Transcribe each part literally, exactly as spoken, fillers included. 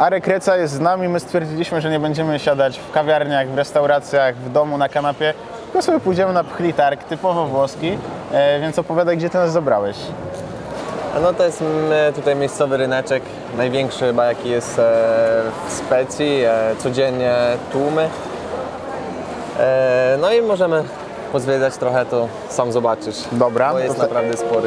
Arek Reca jest z nami, my stwierdziliśmy, że nie będziemy siadać w kawiarniach, w restauracjach, w domu, na kanapie, tylko sobie pójdziemy na pchli targ, typowo włoski, e, więc opowiadaj, gdzie ty nas zabrałeś. No to jest tutaj miejscowy ryneczek, największy chyba jaki jest w Specji, codziennie tłumy. No i możemy pozwiedzać trochę, to sam zobaczysz. Dobra. Bo jest to... naprawdę spory.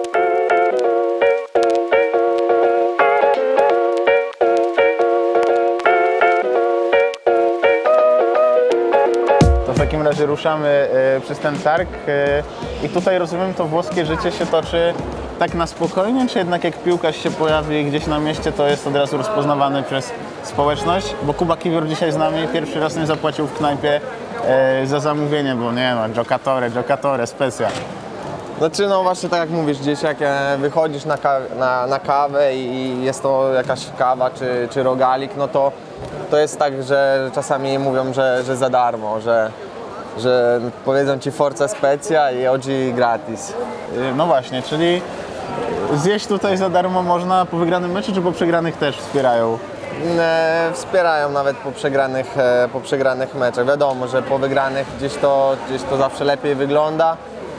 To w takim razie ruszamy y, przez ten targ y, i tutaj rozumiem, to włoskie życie się toczy tak na spokojnie, czy jednak jak piłkarz się pojawi gdzieś na mieście, to jest od razu rozpoznawany przez społeczność? Bo Kuba Kiwior dzisiaj z nami pierwszy raz nie zapłacił w knajpie y, za zamówienie, bo nie no, giocatore, giocatore, specja. Znaczy no właśnie tak jak mówisz, gdzieś jak wychodzisz na, ka na, na kawę i jest to jakaś kawa czy, czy rogalik, no to, to jest tak, że czasami mówią, że, że za darmo, że, że powiedzą ci Forza Specja i oggi gratis. Y, no właśnie, czyli zjeść tutaj za darmo można po wygranym meczu, czy po przegranych też wspierają? E, wspierają nawet po przegranych, e, po przegranych meczach. Wiadomo, że po wygranych gdzieś to, gdzieś to zawsze lepiej wygląda.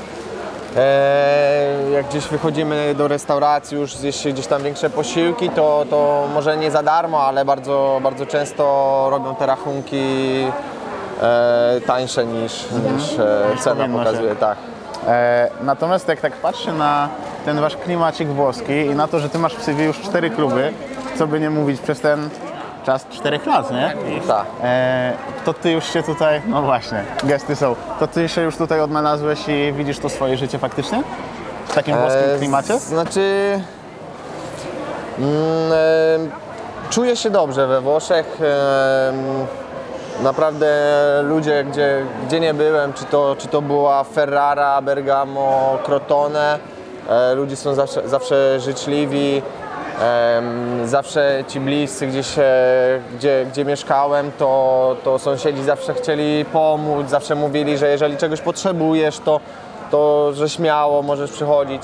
E, jak gdzieś wychodzimy do restauracji, już zjeść gdzieś tam większe posiłki, to, to może nie za darmo, ale bardzo, bardzo często robią te rachunki e, tańsze niż, mhm. niż e, cena pokazuje. Się. Tak. E, natomiast jak tak patrzę na ten wasz klimacik włoski i na to, że ty masz w C V już cztery kluby, co by nie mówić, przez ten czas czterech lat, nie? Tak. E, to ty już się tutaj, no właśnie, gesty są, to ty się już tutaj odnalazłeś i widzisz to swoje życie faktycznie? W takim włoskim klimacie? E, znaczy, mm, e, czuję się dobrze we Włoszech. E, naprawdę ludzie, gdzie, gdzie nie byłem, czy to, czy to była Ferrara, Bergamo, Crotone, e, ludzie są zawsze, zawsze życzliwi. Zawsze ci bliscy gdzieś, gdzie, gdzie mieszkałem, to, to sąsiedzi zawsze chcieli pomóc, zawsze mówili, że jeżeli czegoś potrzebujesz, to, to że śmiało możesz przychodzić.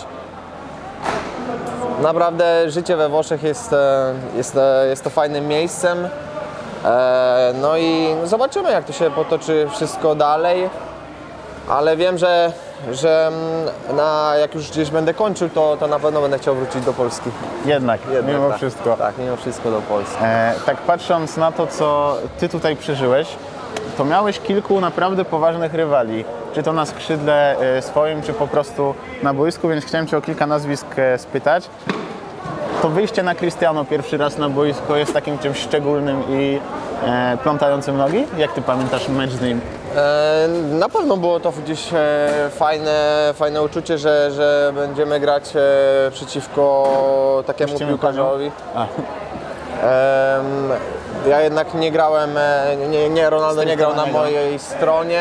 Naprawdę życie we Włoszech jest, jest, jest to fajnym miejscem. No i zobaczymy, jak to się potoczy wszystko dalej, ale wiem, że że na, jak już gdzieś będę kończył, to, to na pewno będę chciał wrócić do Polski. Jednak, Jednak mimo tak, wszystko. Tak, mimo wszystko do Polski. E, tak patrząc na to, co ty tutaj przeżyłeś, to miałeś kilku naprawdę poważnych rywali. Czy to na skrzydle e, swoim, czy po prostu na boisku, więc chciałem cię o kilka nazwisk e, spytać. To wyjście na Cristiano pierwszy raz na boisko jest takim czymś szczególnym i e, plątającym nogi? Jak ty pamiętasz mecz z nim? E, na pewno było to gdzieś e, fajne, fajne uczucie, że, że będziemy grać e, przeciwko takiemu Puścimy piłkarzowi. E, ja jednak nie grałem, nie, nie Ronaldo nie grał na mojej stronie.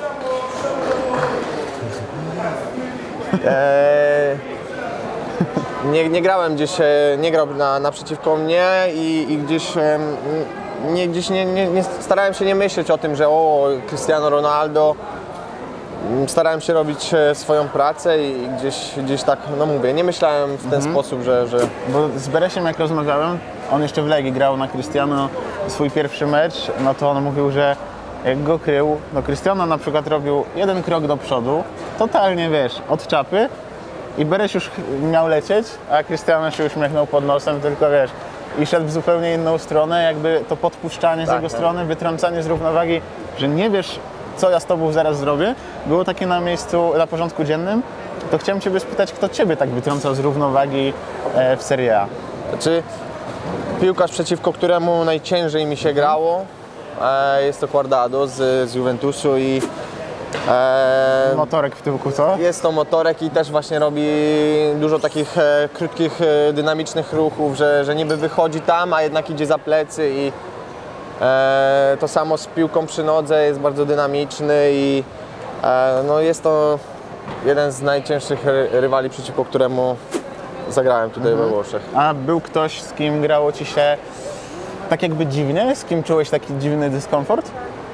E, Nie, nie grałem gdzieś, nie grał na, naprzeciwko mnie i, i gdzieś, nie, gdzieś nie, nie, nie, starałem się nie myśleć o tym, że o, Cristiano Ronaldo. Starałem się robić swoją pracę i gdzieś, gdzieś tak, no mówię, nie myślałem w ten mhm. sposób, że, że... Bo z Beresiem jak rozmawiałem, on jeszcze w Legii grał na Cristiano swój pierwszy mecz, no to on mówił, że jak go krył, no Cristiano na przykład robił jeden krok do przodu, totalnie wiesz, od czapy, i Beres już miał lecieć, a Cristiano się uśmiechnął pod nosem, tylko wiesz, i szedł w zupełnie inną stronę, jakby to podpuszczanie tak, z jego tak. strony, wytrącanie z równowagi, że nie wiesz, co ja z tobą zaraz zrobię, było takie na miejscu, na porządku dziennym. To chciałem ciebie spytać, kto ciebie tak wytrącał z równowagi w Serie A? Znaczy, piłkarz, przeciwko któremu najciężej mi się grało, jest to Guardado z, z Juventusu i E, motorek w tyłku, co? Jest to motorek i też właśnie robi dużo takich e, krótkich, e, dynamicznych ruchów, że, że niby wychodzi tam, a jednak idzie za plecy i e, to samo z piłką przy nodze, jest bardzo dynamiczny i e, no jest to jeden z najcięższych ry rywali, przeciwko któremu zagrałem tutaj mhm. we Włoszech. A był ktoś, z kim grało ci się tak jakby dziwnie? Z kim czułeś taki dziwny dyskomfort?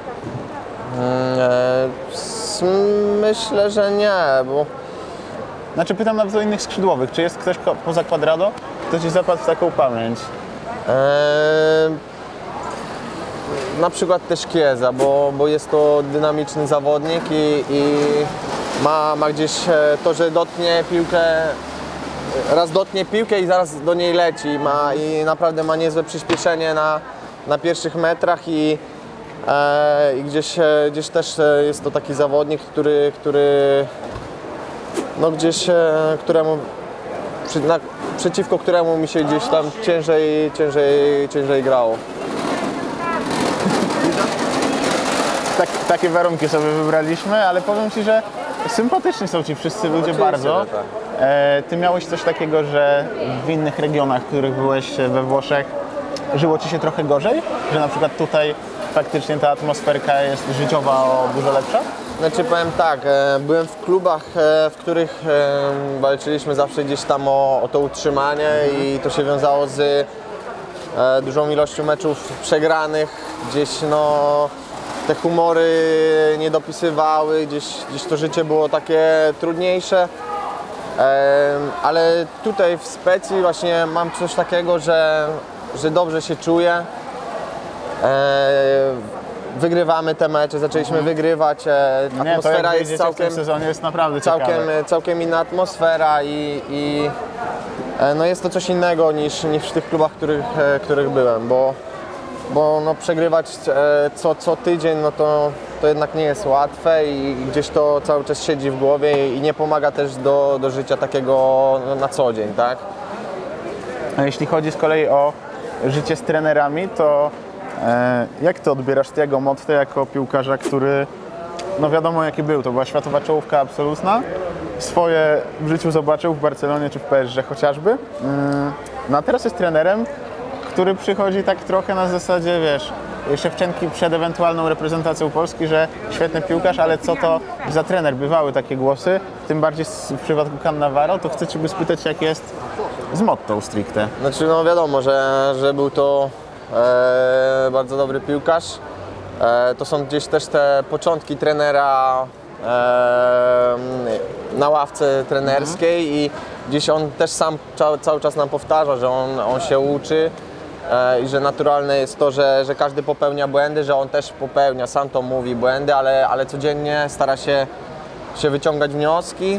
Myślę, że nie, bo... Znaczy pytam nawet o innych skrzydłowych, czy jest ktoś poza Cuadrado, kto ci zapadł w taką pamięć? Eee, na przykład też Chiesa, bo, bo jest to dynamiczny zawodnik i, i ma, ma gdzieś to, że dotknie piłkę, raz dotknie piłkę i zaraz do niej leci ma, i naprawdę ma niezłe przyspieszenie na, na pierwszych metrach i, e, i gdzieś, gdzieś też jest to taki zawodnik, który, który no gdzieś, któremu Przy, na, przeciwko któremu mi się gdzieś tam ciężej, ciężej, ciężej grało. Tak, takie warunki sobie wybraliśmy, ale powiem Ci, że sympatyczni są Ci wszyscy ludzie. Oczywiście, bardzo. że tak. E, ty miałeś coś takiego, że w innych regionach, w których byłeś we Włoszech, żyło Ci się trochę gorzej? Że na przykład tutaj faktycznie ta atmosferka jest życiowa o dużo lepsza? Znaczy powiem tak, e, byłem w klubach, e, w których e, walczyliśmy zawsze gdzieś tam o, o to utrzymanie i to się wiązało z e, dużą ilością meczów przegranych, gdzieś no te humory nie dopisywały, gdzieś, gdzieś to życie było takie trudniejsze, e, ale tutaj w Specji właśnie mam coś takiego, że, że dobrze się czuję. E, Wygrywamy te mecze, zaczęliśmy mm. wygrywać, e, Nie, atmosfera to jest całkiem, w tym sezonie jest naprawdę całkiem, ciekawe. całkiem inna atmosfera i, i e, no jest to coś innego niż, niż w tych klubach, w których, e, których byłem, bo, bo no przegrywać e, co, co tydzień no to, to jednak nie jest łatwe i gdzieś to cały czas siedzi w głowie i nie pomaga też do, do życia takiego no, na co dzień, tak? A jeśli chodzi z kolei o życie z trenerami, to e, jak Ty odbierasz Thiago Mottę jako piłkarza, który, no wiadomo jaki był, to była światowa czołówka absolutna, swoje w życiu zobaczył w Barcelonie czy w P S G chociażby, mm, no a teraz jest trenerem, który przychodzi tak trochę na zasadzie, wiesz, Szewczenki przed ewentualną reprezentacją Polski, że świetny piłkarz, ale co to za trener? Bywały takie głosy, tym bardziej w przypadku Cannavaro, to chcę Cię spytać, jak jest z Mottą stricte. Znaczy no wiadomo, że, że był to e, bardzo dobry piłkarz. E, to są gdzieś też te początki trenera e, na ławce trenerskiej mhm. i gdzieś on też sam cały, cały czas nam powtarza, że on, on się uczy e, i że naturalne jest to, że, że każdy popełnia błędy, że on też popełnia, sam to mówi, błędy, ale, ale codziennie stara się, się wyciągać wnioski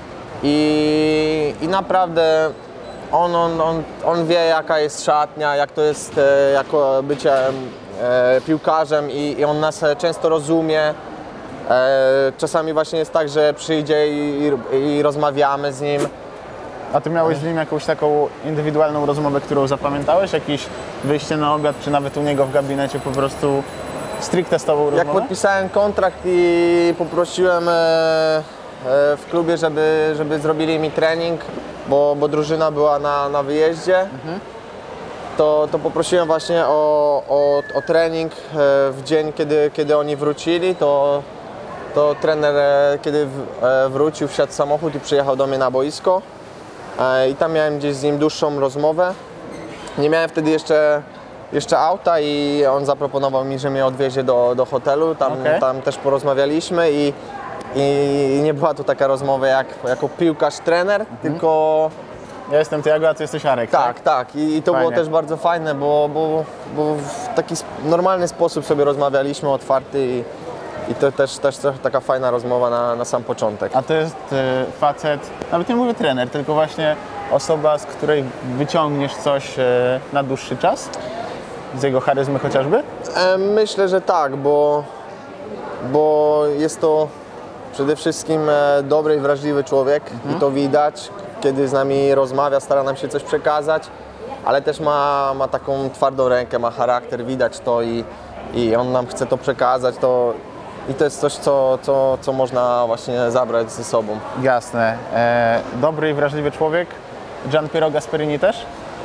i, i naprawdę On, on, on, on wie jaka jest szatnia, jak to jest e, jako bycie e, piłkarzem i, i on nas często rozumie. E, czasami właśnie jest tak, że przyjdzie i, i, i rozmawiamy z nim. A Ty miałeś z nim jakąś taką indywidualną rozmowę, którą zapamiętałeś? Jakieś wyjście na obiad, czy nawet u niego w gabinecie po prostu stricte z Tobą rozmowę? Jak podpisałem kontrakt i poprosiłem e, e, w klubie, żeby, żeby zrobili mi trening, Bo, bo drużyna była na, na wyjeździe, mhm. to, to poprosiłem właśnie o, o, o trening w dzień, kiedy, kiedy oni wrócili, to, to trener kiedy wrócił, wsiadł w samochód i przyjechał do mnie na boisko i tam miałem gdzieś z nim dłuższą rozmowę. Nie miałem wtedy jeszcze, jeszcze auta i on zaproponował mi, że mnie odwiezie do, do hotelu, tam, okay. tam też porozmawialiśmy i I nie była to taka rozmowa jak jako piłkarz-trener, mhm. tylko... Ja jestem Thiago, a Ty jesteś Arek, tak? Tak, tak. I, i to fajnie. Było też bardzo fajne, bo, bo, bo w taki normalny sposób sobie rozmawialiśmy, otwarty i, i to też, też taka fajna rozmowa na, na sam początek. A to jest y, facet, nawet nie mówię trener, tylko właśnie osoba, z której wyciągniesz coś y, na dłuższy czas? Z jego charyzmy chociażby? E, myślę, że tak, bo, bo jest to przede wszystkim dobry i wrażliwy człowiek mhm. i to widać, kiedy z nami rozmawia, stara nam się coś przekazać, ale też ma, ma taką twardą rękę, ma charakter, widać to i, i on nam chce to przekazać to, i to jest coś, co, co, co można właśnie zabrać ze sobą. Jasne. E, dobry i wrażliwy człowiek. Gianpiero Gasperini też?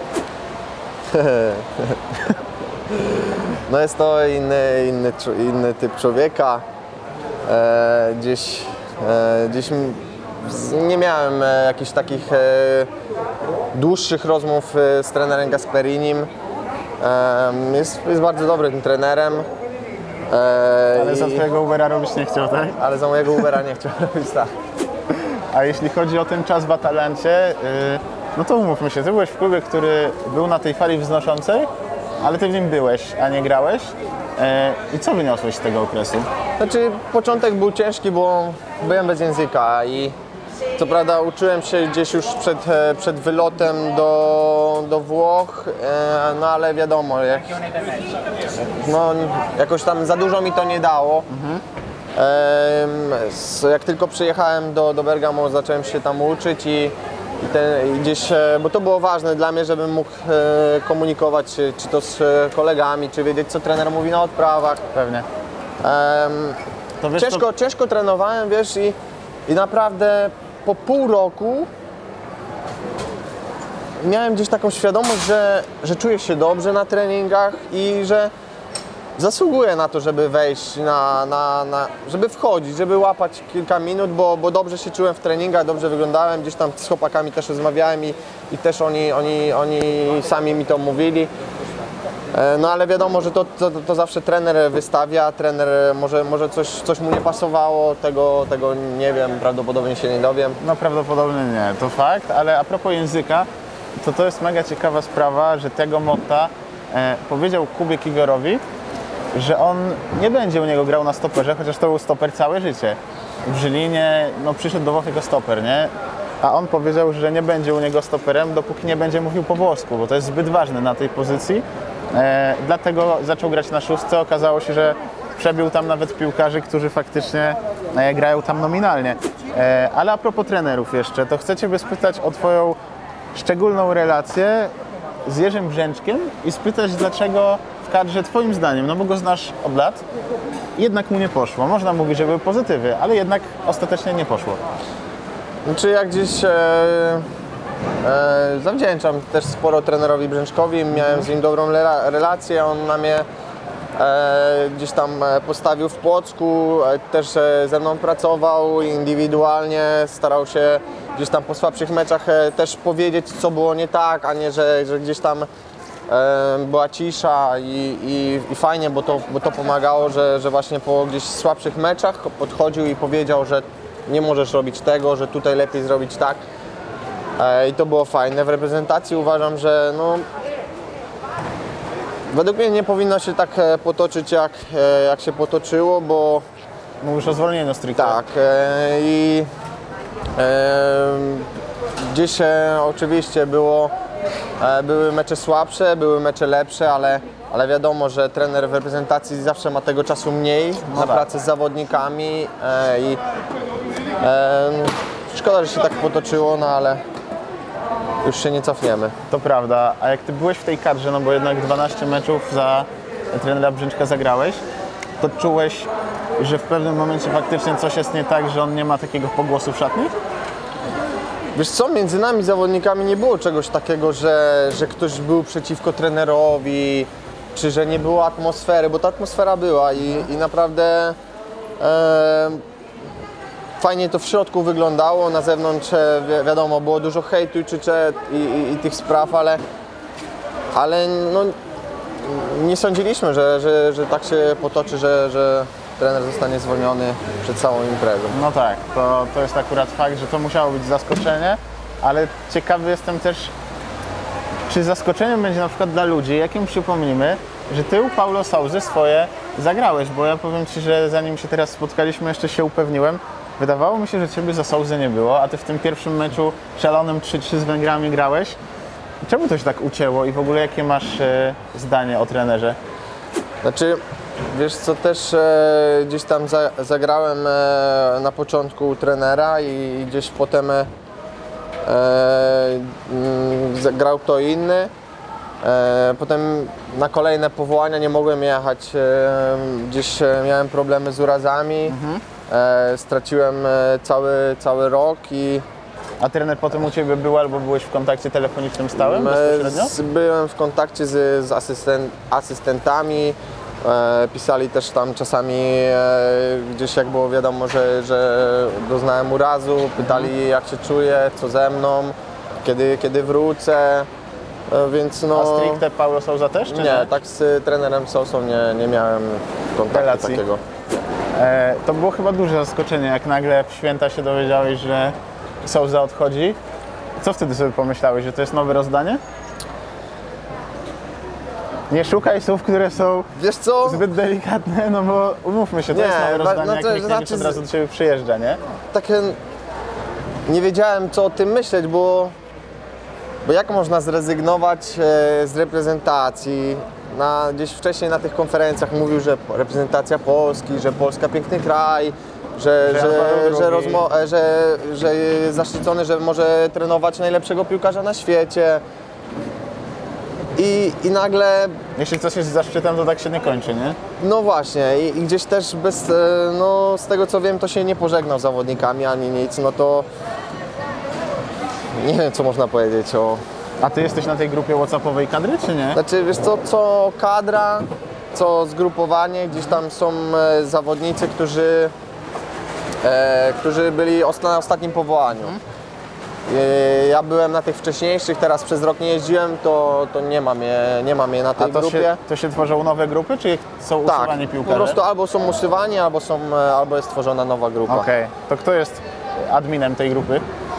No jest to inny, inny, inny typ człowieka. E, gdzieś, e, gdzieś nie miałem e, jakichś takich e, dłuższych rozmów e, z trenerem Gasperinim. E, jest, jest bardzo dobrym trenerem. E, ale za Twojego Ubera robić nie chciał, tak? Ale za mojego Ubera nie chciał robić, tak. A jeśli chodzi o ten czas w Atalancie, y, No to umówmy się, ty byłeś w klubie, który był na tej fali wznoszącej, ale ty w nim byłeś, a nie grałeś. E, I co wyniosłeś z tego okresu? Znaczy, początek był ciężki, bo byłem bez języka i co prawda uczyłem się gdzieś już przed, przed wylotem do, do Włoch, e, no ale wiadomo, jak, no, jakoś tam za dużo mi to nie dało. Mhm. E, s- jak tylko przyjechałem do, do Bergamo, zacząłem się tam uczyć i, i, ten, i gdzieś, e, bo to było ważne dla mnie, żebym mógł e, komunikować czy, czy to z e, kolegami, czy wiedzieć, co trener mówi na odprawach. Pewnie. Em, To wiesz, ciężko, to... ciężko trenowałem, wiesz, i, i naprawdę po pół roku miałem gdzieś taką świadomość, że, że czuję się dobrze na treningach i że zasługuję na to, żeby wejść, na, na, na, żeby wchodzić, żeby łapać kilka minut, bo, bo dobrze się czułem w treningach, dobrze wyglądałem, gdzieś tam z chłopakami też rozmawiałem i, i też oni, oni, oni sami mi to mówili. E, No ale wiadomo, że to, to, to zawsze trener wystawia, trener może, może coś, coś mu nie pasowało, tego, tego nie wiem, prawdopodobnie się nie dowiem. No prawdopodobnie nie, to fakt, ale a propos języka, to to jest mega ciekawa sprawa, że tego Motta e, powiedział Kubie Kigorowi, że on nie będzie u niego grał na stoperze, chociaż to był stoper całe życie. W Żylinie, no przyszedł do Włoch jako stoper, nie? A on powiedział, że nie będzie u niego stoperem, dopóki nie będzie mówił po włosku, bo to jest zbyt ważne na tej pozycji. E, dlatego zaczął grać na szóstce. Okazało się, że przebił tam nawet piłkarzy, którzy faktycznie e, grają tam nominalnie. E, ale a propos trenerów jeszcze, to chcę Ciebie spytać o Twoją szczególną relację z Jerzym Brzęczkiem i spytać, dlaczego w kadrze Twoim zdaniem, no bo go znasz od lat, jednak mu nie poszło. Można mówić, że były pozytywy, ale jednak ostatecznie nie poszło. Znaczy jak gdzieś e, e, zawdzięczam też sporo trenerowi Brzęczkowi, miałem z nim dobrą rela- relację, on na mnie e, gdzieś tam e, postawił w Płocku, e, też e, ze mną pracował indywidualnie, starał się gdzieś tam po słabszych meczach e, też powiedzieć, co było nie tak, a nie, że, że gdzieś tam e, była cisza i, i, i fajnie, bo to, bo to pomagało, że, że właśnie po gdzieś słabszych meczach podchodził i powiedział, że nie możesz robić tego, że tutaj lepiej zrobić tak. E, I to było fajne. W reprezentacji uważam, że no, według mnie nie powinno się tak e, potoczyć, jak, e, jak się potoczyło, bo Mówisz o zwolnieniu stricte. tak e, i e, gdzieś e, oczywiście było, e, były mecze słabsze, były mecze lepsze, ale, ale wiadomo, że trener w reprezentacji zawsze ma tego czasu mniej No na tak. pracę z zawodnikami e, i e, szkoda, że się tak potoczyło, no ale już się nie cofniemy. To prawda, a jak Ty byłeś w tej kadrze, no bo jednak dwanaście meczów za trenera Brzęczka zagrałeś, to czułeś, że w pewnym momencie faktycznie coś jest nie tak, że on nie ma takiego pogłosu w szatni? Wiesz co, między nami zawodnikami nie było czegoś takiego, że, że ktoś był przeciwko trenerowi, czy że nie było atmosfery, bo ta atmosfera była i, i naprawdę e, fajnie to w środku wyglądało, na zewnątrz e, wi wiadomo, było dużo hejtu i, czycze, i, i, i tych spraw, ale, ale no, nie sądziliśmy, że, że, że tak się potoczy, że, że trener zostanie zwolniony przed całą imprezą. No tak, to, to jest akurat fakt, że to musiało być zaskoczenie, ale ciekawy jestem też, czy zaskoczeniem będzie na przykład dla ludzi, jakim przypomnimy, że Ty u Paulo Sousy swoje zagrałeś, bo ja powiem Ci, że zanim się teraz spotkaliśmy, jeszcze się upewniłem, wydawało mi się, że Ciebie za Sousy nie było, a Ty w tym pierwszym meczu szalonym trzy trzy z Węgrami grałeś. Czemu to się tak ucięło i w ogóle jakie masz e, zdanie o trenerze? Znaczy, wiesz co, też e, gdzieś tam za, zagrałem e, na początku u trenera i gdzieś potem e, mm, zagrał kto inny. E, potem na kolejne powołania nie mogłem jechać, e, gdzieś e, miałem problemy z urazami, Mhm. e, straciłem e, cały, cały rok i A trener potem u Ciebie był albo byłeś w kontakcie telefonicznym stałym bezpośrednio? z, byłem w kontakcie z, z asystent, asystentami. E, pisali też tam czasami e, gdzieś jak było wiadomo, że, że doznałem urazu, pytali jak się czuję, co ze mną, kiedy, kiedy wrócę, e, więc no... A stricte Paulo Sousa też, czy nie? Nie, tak z trenerem Sousą nie, nie miałem kontaktu Relacji. takiego. E, to było chyba duże zaskoczenie, jak nagle w święta się dowiedziałeś, że Sousa odchodzi. Co wtedy sobie pomyślałeś, że to jest nowe rozdanie? Nie szukaj słów, które są Wiesz co? zbyt delikatne, no bo umówmy się, to Nie, jest nowe no rozdanie, to jak Michniewicz znaczy od z- razu do Ciebie przyjeżdża, nie? Takie nie wiedziałem, co o tym myśleć, bo, bo jak można zrezygnować e, z reprezentacji? Na, gdzieś wcześniej na tych konferencjach mówił, że reprezentacja Polski, że Polska piękny kraj, że, Że że, Paweł że, drugi. rozmo- e, że, że jest zaszczycony, że może trenować najlepszego piłkarza na świecie. I, i nagle Jeśli coś jest zaszczytem, to tak się nie kończy, nie? no właśnie, i, i gdzieś też bez, e, no z tego co wiem, to się nie pożegnał z zawodnikami ani nic, no to nie wiem, co można powiedzieć o... A Ty jesteś na tej grupie whatsappowej kadry, czy nie? Znaczy, wiesz co, co kadra, co zgrupowanie, gdzieś tam są e, zawodnicy, którzy, e, którzy byli os- na ostatnim powołaniu. E, ja byłem na tych wcześniejszych, teraz przez rok nie jeździłem, to, to nie mam je, nie mam je na A tej to grupie. się, to się tworzą nowe grupy, czy są Tak, usuwani po piłkarze? prostu albo są usuwani, albo, są, e, albo jest tworzona nowa grupa. Okej, to kto jest adminem tej grupy?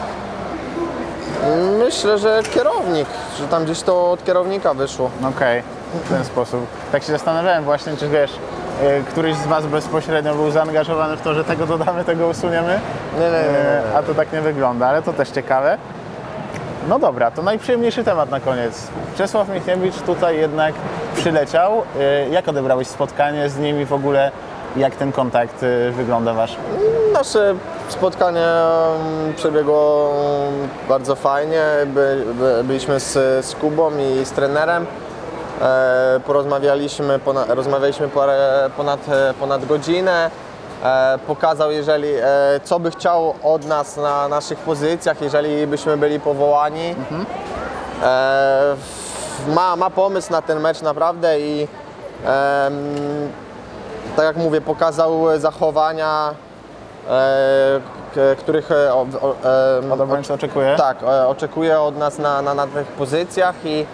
Myślę, że kierownik, że tam gdzieś to od kierownika wyszło. Okej, w ten sposób. Tak się zastanawiałem właśnie, czy wiesz, y, któryś z Was bezpośrednio był zaangażowany w to, że tego dodamy, tego usuniemy, Nie, nie, nie, nie, Y, a to tak nie wygląda, ale to też ciekawe. No dobra, to najprzyjemniejszy temat na koniec. Czesław Michniewicz tutaj jednak przyleciał. Y, Jak odebrałeś spotkanie z nim i w ogóle jak ten kontakt y, wygląda Wasz? Nasze spotkanie mm, przebiegło mm, bardzo fajnie. By, by, byliśmy z, z Kubą i z trenerem. E, porozmawialiśmy, ponad, rozmawialiśmy parę, ponad, ponad godzinę. E, pokazał, jeżeli, e, co by chciał od nas na naszych pozycjach, jeżeli byśmy byli powołani. E, ma, ma pomysł na ten mecz naprawdę i em, tak jak mówię, pokazał zachowania, e, k- których e, o, o, em, Od obrońcy oczekuję? tak, e, oczekuje od nas na, na, na tych pozycjach i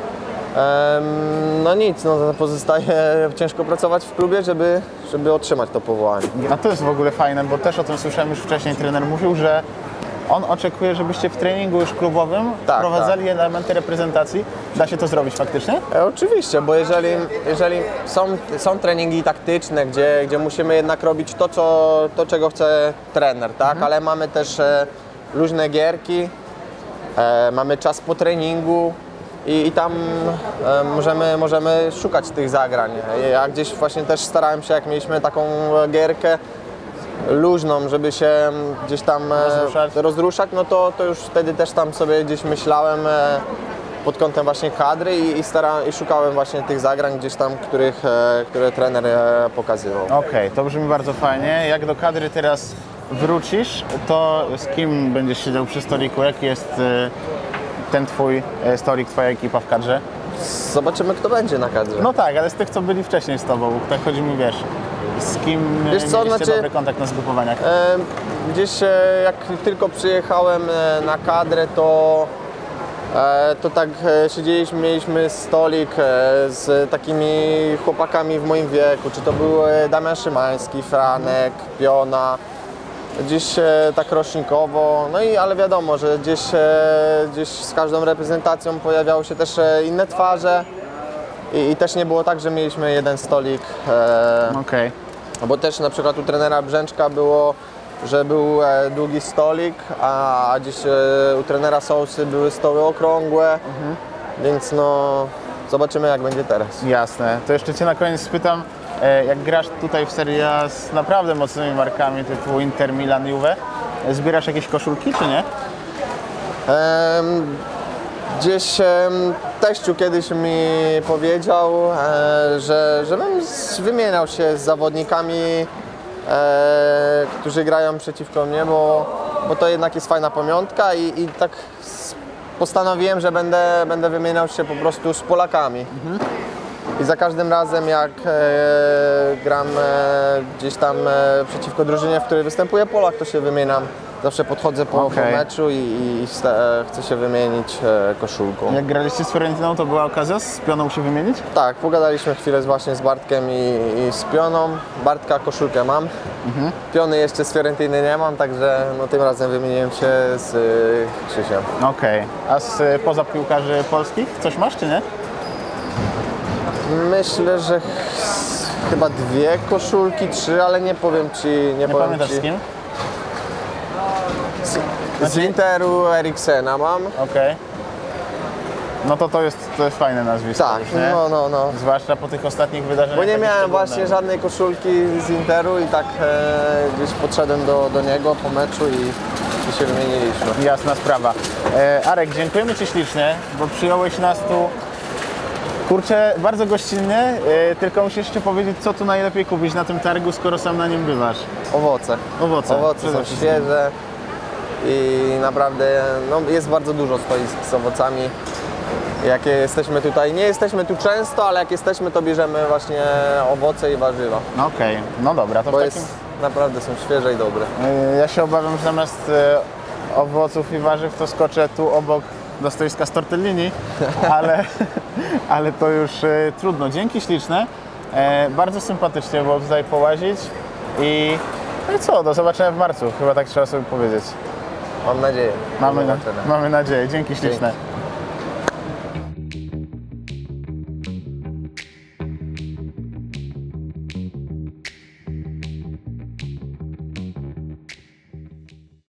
em, no nic, no, pozostaje ciężko pracować w klubie, żeby, żeby otrzymać to powołanie. A to jest w ogóle fajne, bo też o tym słyszałem już wcześniej. Trener mówił, że on oczekuje, żebyście w treningu już klubowym Tak, wprowadzali elementy reprezentacji. Da się to zrobić faktycznie? E, Oczywiście, bo jeżeli, jeżeli są, są treningi taktyczne, gdzie, gdzie musimy jednak robić to, co, to czego chce trener, tak? Ale mamy też e, luźne gierki, e, mamy czas po treningu i, i tam e, możemy, możemy szukać tych zagrań. Ja gdzieś właśnie też starałem się, jak mieliśmy taką gierkę luźną, żeby się gdzieś tam e, Rozruszać. rozruszać, no to, to już wtedy też tam sobie gdzieś myślałem e, pod kątem właśnie kadry i, i, stara, i szukałem właśnie tych zagrań gdzieś tam, których, e, które trener e, pokazywał. Okej, to brzmi bardzo fajnie. Jak do kadry teraz wrócisz, to z kim będziesz siedział przy stoliku? Jaki jest y, ten Twój y, stolik, Twoja ekipa w kadrze? Zobaczymy, kto będzie na kadrze. No tak, ale z tych, co byli wcześniej z Tobą, tak chodzi mi, wiesz, z kim Wiesz co, mieliście znaczy- dobry kontakt na zgrupowaniach? E, Gdzieś e, jak tylko przyjechałem e, na kadrę, to, e, to tak e, siedzieliśmy, mieliśmy stolik e, z takimi chłopakami w moim wieku, czy to był e, Damian Szymański, Franek, Piona, gdzieś e, tak rocznikowo, no i ale wiadomo, że gdzieś, e, gdzieś z każdą reprezentacją pojawiały się też e, inne twarze i, i też nie było tak, że mieliśmy jeden stolik. E, Okej. Bo też na przykład u trenera Brzęczka było, że był e, długi stolik, a gdzieś e, u trenera Sousy były stoły okrągłe, więc no zobaczymy, jak będzie teraz. Jasne. To jeszcze Cię na koniec spytam, e, jak grasz tutaj w Serie A z naprawdę mocnymi markami typu Inter, Milan, Juve, e, zbierasz jakieś koszulki, czy nie? Em, Gdzieś em, teściu kiedyś mi powiedział, e, że żebym z- wymieniał się z zawodnikami, e, którzy grają przeciwko mnie, bo, bo to jednak jest fajna pamiątka i, i tak s- postanowiłem, że będę, będę wymieniał się po prostu z Polakami. I za każdym razem, jak e, gram e, gdzieś tam e, przeciwko drużynie, w której występuje Polak, to się wymieniam zawsze podchodzę po, Okej. po meczu i, i sta- chcę się wymienić e, koszulką. Jak graliście z Fiorentiną, to była okazja z Pioną się wymienić? Tak, pogadaliśmy chwilę z- właśnie z Bartkiem i, i z Pioną. Bartka koszulkę mam, Mhm. Piony jeszcze z Fiorentiny nie mam, także no, tym razem wymieniłem się z y, Krzysiem. Okej. A z, y, poza piłkarzy polskich coś masz, czy nie? Myślę, że ch- chyba dwie koszulki, trzy, ale nie powiem Ci, nie, Nie powiem pamiętasz ci. z kim? Z, z Interu Eriksena mam. Okej. No to to jest, to jest fajne nazwisko Tak, już, nie? no, no, no. Zwłaszcza po tych ostatnich wydarzeniach. Bo nie takich miałem szczególnych. właśnie żadnej koszulki z Interu i tak e, gdzieś podszedłem do, do niego po meczu i, i się wymieniliśmy. Jasna sprawa. E, Arek, dziękujemy Ci ślicznie, bo przyjąłeś nas tu, kurczę, bardzo gościnnie, e, tylko musisz jeszcze powiedzieć, co tu najlepiej kupić na tym targu, skoro sam na nim bywasz. Owoce. Owoce. Owoce przede są wszystkim. świeże i naprawdę no, jest bardzo dużo stoisk z owocami. Jakie jesteśmy tutaj, nie jesteśmy tu często, ale jak jesteśmy, to bierzemy właśnie owoce i warzywa. No Okej, no dobra, to w Bo takim... jest, naprawdę są świeże i dobre. E, Ja się obawiam, że zamiast e, owoców i warzyw to skoczę tu obok do stoiska z tortellini, ale, ale to już e, trudno. Dzięki śliczne. E, bardzo sympatycznie było tutaj połazić i no i co, do zobaczenia w marcu, chyba tak trzeba sobie powiedzieć. Mam nadzieję. Mamy, Do na, zobaczenia. mamy nadzieję. Dzięki śliczne. Dzięki.